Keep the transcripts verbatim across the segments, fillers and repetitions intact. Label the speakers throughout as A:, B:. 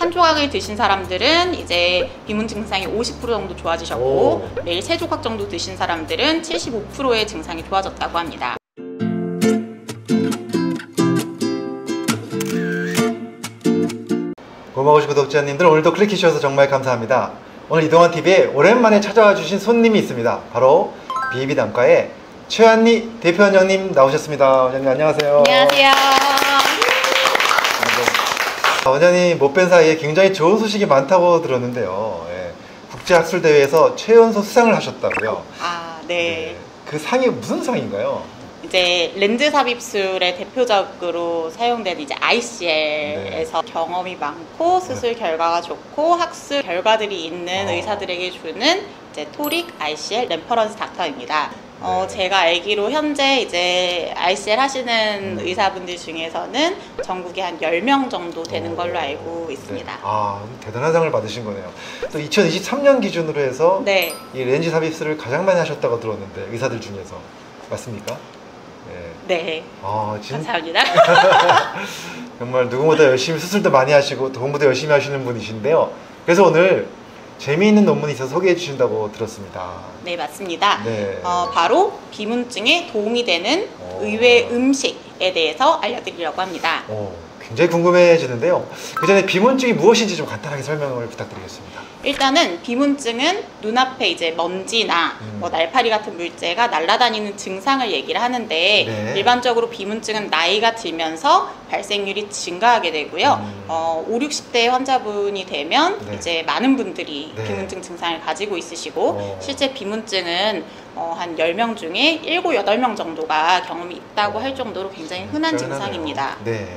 A: 한 조각을 드신 사람들은 이제 비문증 증상이 오십 퍼센트 정도 좋아지셨고 오. 매일 세 조각 정도 드신 사람들은 칠십오 퍼센트의 증상이 좋아졌다고 합니다.
B: 고마우신 구독자님들, 오늘도 클릭해주셔서 정말 감사합니다. 오늘 이동환티비에 오랜만에 찾아와 주신 손님이 있습니다. 바로 비비담과의 최한리 대표원장님 나오셨습니다. 원장님 안녕하세요.
A: 안녕하세요.
B: 원장님 못 뵌 사이에 굉장히 좋은 소식이 많다고 들었는데요. 예. 국제학술대회에서 최연소 수상을 하셨다고요.
A: 아, 네.
B: 네. 그 상이 무슨 상인가요?
A: 이제 렌즈 삽입술에 대표적으로 사용되는 이제 아이씨엘에서 네. 경험이 많고 수술 네. 결과가 좋고 학술 결과들이 있는 어. 의사들에게 주는 이제 토릭 아이씨엘 레퍼런스 닥터입니다. 네. 어, 제가 알기로 현재 이제 아이씨엘 하시는 음. 의사분들 중에서는 전국에 한 열 명 정도 되는 걸로 알고 있습니다.
B: 네. 아, 대단한 상을 받으신 거네요. 또 이천이십삼 년 기준으로 해서 네. 이 렌즈 삽입술을 가장 많이 하셨다고 들었는데 의사들 중에서 맞습니까?
A: 네. 네.
B: 아, 진...
A: 감사합니다.
B: 정말 누구보다 열심히 수술도 많이 하시고 공부도 열심히 하시는 분이신데요. 그래서 오늘 재미있는 논문이 있어서 소개해 주신다고 들었습니다.
A: 네, 맞습니다.
B: 네.
A: 어, 바로 비문증에 도움이 되는 오. 의외 음식에 대해서 알려드리려고 합니다. 오,
B: 굉장히 궁금해지는데요. 그 전에 비문증이 무엇인지 좀 간단하게 설명을 부탁드리겠습니다.
A: 일단은 비문증은 눈앞에 이제 먼지나 음. 뭐 날파리 같은 물체가 날아다니는 증상을 얘기를 하는데 네. 일반적으로 비문증은 나이가 들면서 발생률이 증가하게 되고요. 음. 어, 오십, 육십 대 환자분이 되면 네. 이제 많은 분들이 네. 비문증 증상을 가지고 있으시고 오. 실제 비문증은 어, 한 열 명 중에 일곱, 여덟 명 정도가 경험이 있다고 할 정도로 굉장히 흔한 음, 증상입니다.
B: 네.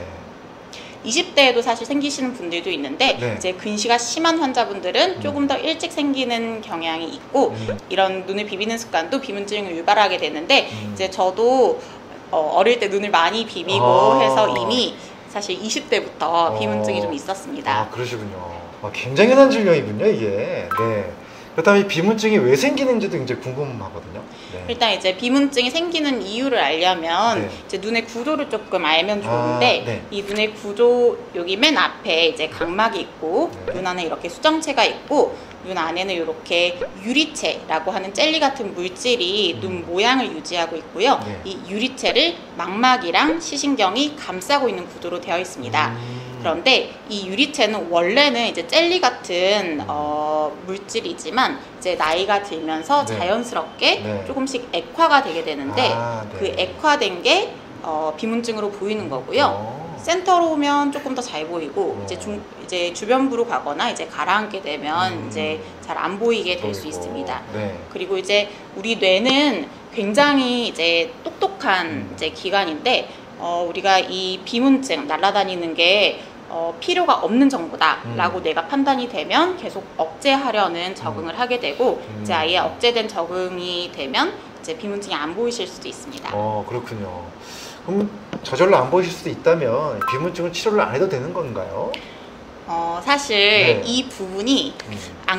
A: 이십 대에도 사실 생기시는 분들도 있는데 네. 이제 근시가 심한 환자분들은 음. 조금 더 일찍 생기는 경향이 있고 음. 이런 눈을 비비는 습관도 비문증을 유발하게 되는데 음. 이제 저도 어, 어릴 때 눈을 많이 비비고 아. 해서 이미 사실 이십 대부터 비문증이 아. 좀 있었습니다.
B: 아, 그러시군요. 아, 굉장히 흔한 질병이군요, 이게. 네. 그렇다면 이 비문증이 왜 생기는지도 굉장히 궁금하거든요. 네.
A: 일단 이제 비문증이 생기는 이유를 알려면 네. 이제 눈의 구조를 조금 알면 좋은데 아, 네. 이 눈의 구조 여기 맨 앞에 이제 각막이 있고 네. 눈 안에 이렇게 수정체가 있고 눈 안에는 이렇게 유리체라고 하는 젤리 같은 물질이 음. 눈 모양을 유지하고 있고요. 네. 이 유리체를 망막이랑 시신경이 감싸고 있는 구조로 되어 있습니다. 음. 그런데 이 유리체는 원래는 이제 젤리 같은 어, 물질이지만 이제 나이가 들면서 네. 자연스럽게 네. 조금씩 액화가 되게 되는데 아, 네. 그 액화된 게 어, 비문증으로 보이는 거고요. 오. 센터로 오면 조금 더 잘 보이고 오. 이제 중 이제 주변부로 가거나 이제 가라앉게 되면 음. 이제 잘 안 보이게 될 수 있습니다. 네. 그리고 이제 우리 뇌는 굉장히 이제 똑똑한 음. 이제 기관인데 어, 우리가 이 비문증 날아다니는 게 어, 필요가 없는 정보다 음. 라고 뇌가 판단이 되면 계속 억제하려는 적응을 음. 하게 되고 음. 이제 아예 억제된 적응이 되면 이제 비문증이 안 보이실 수도 있습니다.
B: 어, 그렇군요. 그럼 저절로 안 보이실 수도 있다면 비문증을 치료를 안 해도 되는 건가요?
A: 어, 사실 네. 이 부분이 음.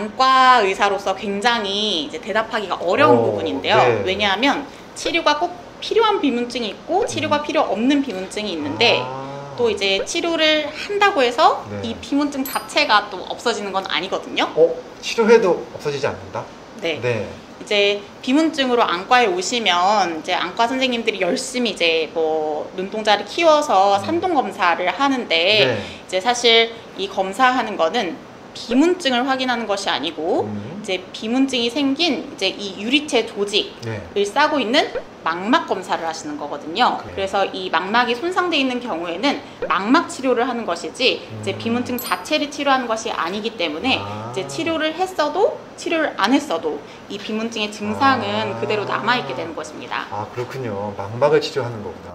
A: 안과 의사로서 굉장히 이제 대답하기가 어려운 오, 부분인데요. 네. 왜냐하면 치료가 꼭 필요한 비문증이 있고 치료가 음. 필요 없는 비문증이 있는데 아. 또 이제 치료를 한다고 해서 네. 이 비문증 자체가 또 없어지는 건 아니거든요.
B: 어? 치료해도 없어지지 않는다?
A: 네. 네. 이제 비문증으로 안과에 오시면 이제 안과 선생님들이 열심히 이제 뭐 눈동자를 키워서 음. 산동 검사를 하는데 네. 이제 사실 이 검사하는 거는 비문증을 확인하는 것이 아니고 음. 이제 비문증이 생긴 이제 이 유리체 조직을 네. 싸고 있는 망막 검사를 하시는 거거든요. 그래요. 그래서 이 망막이 손상되어 있는 경우에는 망막 치료를 하는 것이지 음. 이제 비문증 자체를 치료하는 것이 아니기 때문에 아. 이제 치료를 했어도 치료를 안 했어도 이 비문증의 증상은 아. 그대로 남아있게 되는 것입니다.
B: 아, 그렇군요. 망막을 치료하는 거구나.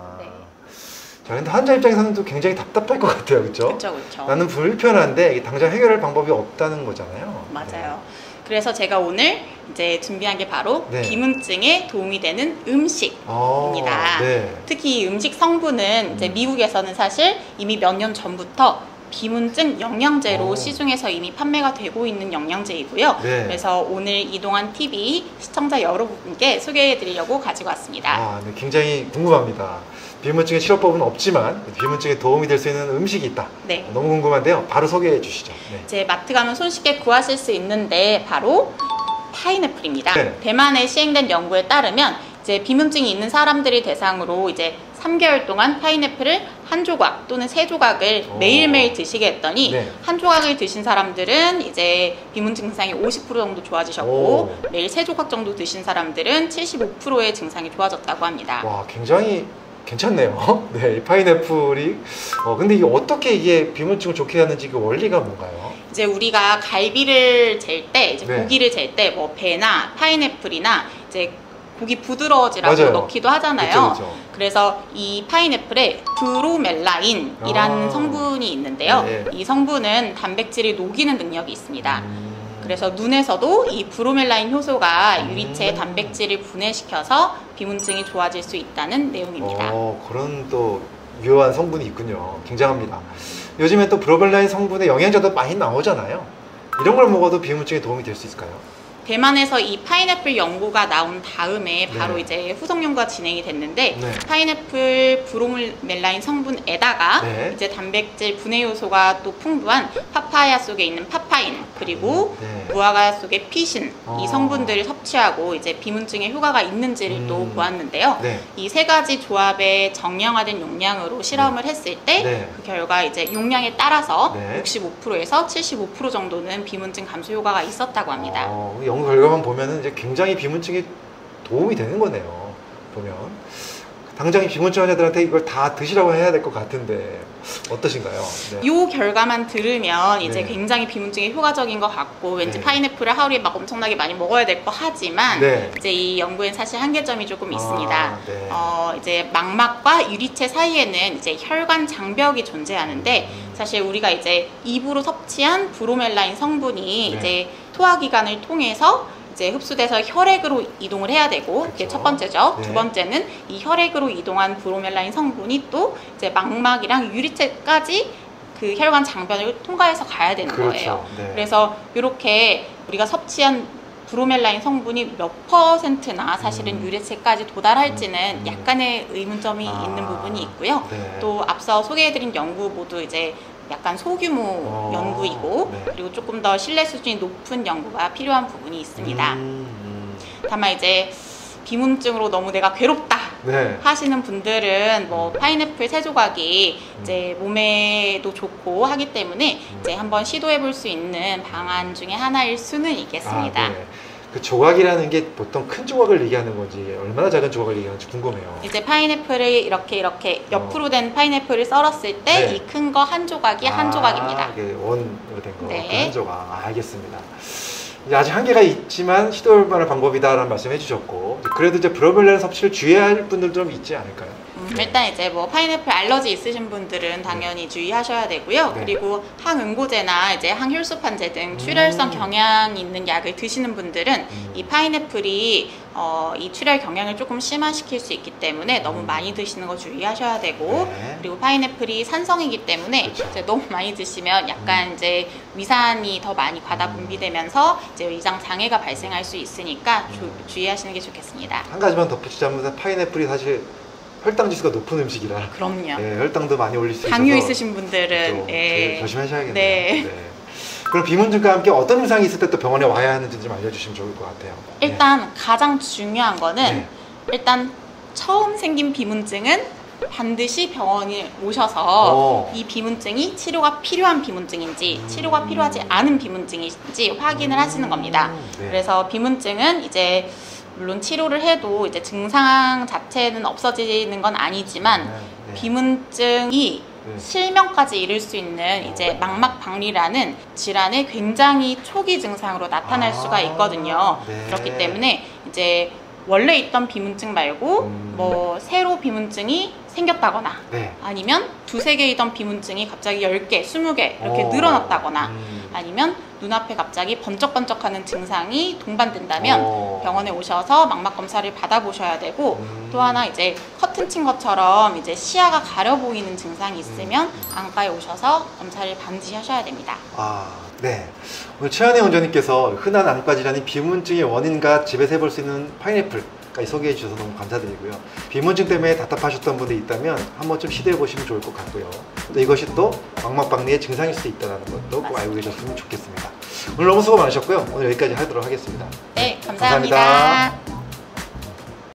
B: 자, 근데 환자 입장에서는 또 굉장히 답답할 것 같아요, 그렇죠?
A: 그렇죠, 그렇죠.
B: 나는 불편한데 당장 해결할 방법이 없다는 거잖아요.
A: 맞아요. 네. 그래서 제가 오늘 이제 준비한 게 바로 네. 비문증에 도움이 되는 음식입니다.
B: 아, 네.
A: 특히 이 음식 성분은 이제 미국에서는 사실 이미 몇 년 전부터 비문증 영양제로 오. 시중에서 이미 판매가 되고 있는 영양제이고요. 네. 그래서 오늘 이동환티비 시청자 여러분께 소개해 드리려고 가지고 왔습니다.
B: 아, 네, 굉장히 궁금합니다. 비문증의 치료법은 없지만 비문증에 도움이 될 수 있는 음식이 있다.
A: 네.
B: 너무 궁금한데요. 바로 소개해 주시죠. 네.
A: 이제 마트 가면 손쉽게 구하실 수 있는데 바로 파인애플입니다. 네. 대만에 시행된 연구에 따르면 이제 비문증이 있는 사람들이 대상으로 이제 삼 개월 동안 파인애플을 한 조각 또는 세 조각을 오. 매일매일 드시게 했더니 네. 한 조각을 드신 사람들은 이제 비문증 증상이 오십 퍼센트 정도 좋아지셨고 오. 매일 세 조각 정도 드신 사람들은 칠십오 퍼센트의 증상이 좋아졌다고 합니다.
B: 와, 굉장히 괜찮네요. 네, 파인애플이 어, 근데 이게 어떻게 이게 비문증을 좋게 하는지 그 원리가 뭔가요?
A: 이제 우리가 갈비를 잴 때, 이제
B: 네.
A: 고기를 잴 때 뭐 배나 파인애플이나 이제 고기 부드러워지라고
B: 맞아요.
A: 넣기도 하잖아요.
B: 그쵸, 그쵸.
A: 그래서 이 파인애플에 브로멜라인이라는
B: 아.
A: 성분이 있는데요.
B: 네.
A: 이 성분은 단백질을 녹이는 능력이 있습니다.
B: 음.
A: 그래서 눈에서도 이 브로멜라인 효소가 유리체의 단백질을 분해시켜서 비문증이 좋아질 수 있다는 내용입니다.
B: 어, 그런 또 유효한 성분이 있군요. 굉장합니다. 요즘에 또 브로멜라인 성분의 영양제도 많이 나오잖아요. 이런 걸 먹어도 비문증에 도움이 될 수 있을까요?
A: 대만에서 이 파인애플 연구가 나온 다음에 바로
B: 네.
A: 이제 후속 연구가 진행이 됐는데
B: 네.
A: 파인애플 브로멜라인 성분에다가
B: 네.
A: 이제 단백질 분해 요소가 또 풍부한 파파야 속에 있는 파파인 그리고
B: 네.
A: 무화과 속의 피신
B: 어.
A: 이 성분들을 섭취하고 이제 비문증에 효과가 있는지를
B: 음.
A: 또 보았는데요.
B: 네.
A: 이 세 가지 조합의 정량화된 용량으로 실험을
B: 네.
A: 했을 때 그
B: 네.
A: 결과 이제 용량에 따라서
B: 네.
A: 육십오 퍼센트에서 칠십오 퍼센트 정도는 비문증 감소 효과가 있었다고 합니다.
B: 어, 연구 결과만 보면은 이제 굉장히 비문증에 도움이 되는 거네요. 보면 당장 비문증 환자들한테 이걸 다 드시라고 해야 될 것 같은데 어떠신가요? 네.
A: 이 결과만 들으면 이제
B: 네.
A: 굉장히 비문증에 효과적인 것 같고 왠지
B: 네.
A: 파인애플을 하루에 막 엄청나게 많이 먹어야 될 것 하지만
B: 네.
A: 이제 이 연구엔 사실 한계점이 조금
B: 아,
A: 있습니다.
B: 네.
A: 어, 이제 망막과 유리체 사이에는 이제 혈관 장벽이 존재하는데
B: 음.
A: 사실 우리가 이제 입으로 섭취한 브로멜라인 성분이
B: 네.
A: 이제 소화기관을 통해서 이제 흡수돼서 혈액으로 이동을 해야 되고
B: 그쵸.
A: 이게 첫 번째죠.
B: 네.
A: 두 번째는 이 혈액으로 이동한 브로멜라인 성분이 또 이제 망막이랑 유리체까지 그 혈관 장벽을 통과해서 가야 되는
B: 그렇죠.
A: 거예요.
B: 네.
A: 그래서 이렇게 우리가 섭취한 브로멜라인 성분이 몇 퍼센트나 사실은
B: 음.
A: 유리체까지 도달할지는
B: 음.
A: 약간의 의문점이
B: 아.
A: 있는 부분이 있고요.
B: 네.
A: 또 앞서 소개해드린 연구 모두 이제 약간 소규모
B: 어,
A: 연구이고
B: 네.
A: 그리고 조금 더 신뢰 수준이 높은 연구가 필요한 부분이 있습니다.
B: 음, 음.
A: 다만 이제 비문증으로 너무 내가 괴롭다
B: 네.
A: 하시는 분들은 뭐 파인애플 세 조각이 이제 몸에도 좋고 하기 때문에 이제 한번 시도해 볼 수 있는 방안 중에 하나일 수는 있겠습니다.
B: 아, 네. 그 조각이라는 게 보통 큰 조각을 얘기하는 건지 얼마나 작은 조각을 얘기하는지 궁금해요.
A: 이제 파인애플을 이렇게 이렇게 옆으로 된 파인애플을 썰었을 때 이
B: 네.
A: 큰 거 한 조각이 한
B: 아,
A: 조각입니다.
B: 이게 원으로 된 거,
A: 네.
B: 그 한 조각. 아, 알겠습니다. 이제 아직 한계가 있지만 시도할 만한 방법이다라는 말씀 해주셨고, 그래도 이제 브로멜라인 섭취를 주의해야 할 분들도 좀 있지 않을까요?
A: 음, 일단 이제 뭐 파인애플 알러지 있으신 분들은 당연히 주의하셔야 되고요.
B: 네.
A: 그리고 항응고제나 이제 항혈소판제 등 출혈성
B: 음.
A: 경향이 있는 약을 드시는 분들은
B: 음.
A: 이 파인애플이 어, 이 출혈 경향을 조금 심화시킬 수 있기 때문에 너무
B: 음.
A: 많이 드시는 거 주의하셔야 되고
B: 네.
A: 그리고 파인애플이 산성이기 때문에
B: 그쵸.
A: 이제 너무 많이 드시면 약간 이제 위산이 더 많이 과다 분비되면서 이제 위장 장애가 발생할 수 있으니까 주,
B: 음.
A: 주의하시는 게 좋겠습니다.
B: 한 가지만 덧붙이자면 파인애플이 사실 혈당 지수가 높은 음식이라
A: 그럼요.
B: 네, 혈당도 많이 올릴 수 있어서
A: 당뇨 있으신 분들은
B: 예. 조심하셔야겠네요.
A: 네.
B: 네. 그럼 비문증과 함께 어떤 증상이 있을 때 또 병원에 와야 하는지 좀 알려주시면 좋을 것 같아요.
A: 일단 가장 중요한 거는
B: 네.
A: 일단 처음 생긴 비문증은 반드시 병원에 오셔서
B: 어.
A: 이 비문증이 치료가 필요한 비문증인지
B: 음.
A: 치료가 필요하지 않은 비문증인지 확인을
B: 음.
A: 하시는 겁니다.
B: 네.
A: 그래서 비문증은 이제 물론 치료를 해도 이제 증상 자체는 없어지는 건 아니지만
B: 네. 네.
A: 비문증이
B: 네.
A: 실명까지 이를 수 있는 이제 망막박리라는 질환의 굉장히 초기 증상으로 나타날
B: 아,
A: 수가 있거든요.
B: 네.
A: 그렇기 때문에 이제 원래 있던 비문증 말고
B: 음.
A: 뭐 새로 비문증이 생겼다거나
B: 네.
A: 아니면 두세 개 있던 비문증이 갑자기 열 개, 스무 개 이렇게
B: 어.
A: 늘어났다거나
B: 음.
A: 아니면 눈앞에 갑자기 번쩍번쩍하는 증상이 동반된다면
B: 어.
A: 병원에 오셔서 망막 검사를 받아보셔야 되고
B: 음.
A: 또 하나 이제 커튼 친 것처럼 이제 시야가 가려 보이는 증상이 있으면
B: 음.
A: 안과에 오셔서 검사를 반드시 하셔야 됩니다.
B: 아, 네. 오늘 최한혜 원장님께서 흔한 안과 질환인 비문증의 원인과 집에서 해볼 수 있는 파인애플 까지 소개해 주셔서 너무 감사드리고요. 비문증 때문에 답답하셨던 분들이 있다면 한번 좀 시도해 보시면 좋을 것 같고요. 또 이것이 또 망막박리의 증상일 수 있다는 것도 꼭 알고 계셨으면 좋겠습니다. 오늘 너무 수고 많으셨고요. 오늘 여기까지 하도록 하겠습니다.
A: 네, 감사합니다.
B: 감사합니다.